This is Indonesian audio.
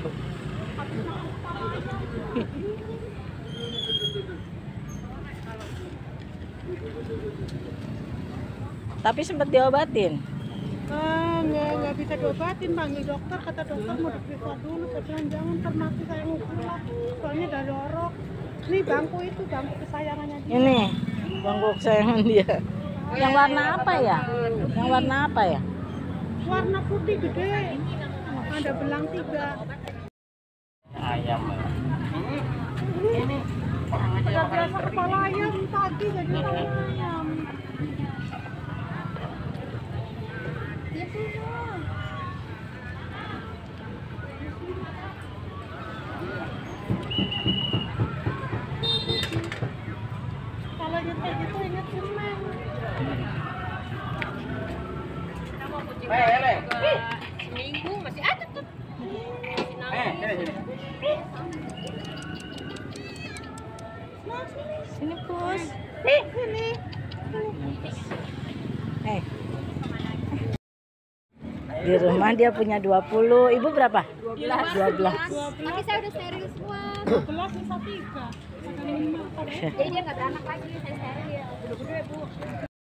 Tapi sempat diobatin. Nggak bisa diobatin, panggil dokter, kata dokter mau diperiksa dulu. Saya bilang jangan, termati saya mau pulang, soalnya udah jorok. Ini bangku itu, bangku kesayangannya dia. Ini bangku kesayangan dia. Yang warna apa ya? Yang warna apa ya? Warna putih gede, ada belang 3. Ayam. Ini ada biasa kepala ayam, tadi jadi kepala ayam. Kalau nyetel gitu ingat semen. Seminggu masih ada tuh. Sini Pus. Sini. Di rumah dia punya 20. Ibu berapa? 12. Tapi saya udah steril semua. 12 bisa 3. Jadi dia nggak beranak lagi, saya steril ya. Udah gede Bu.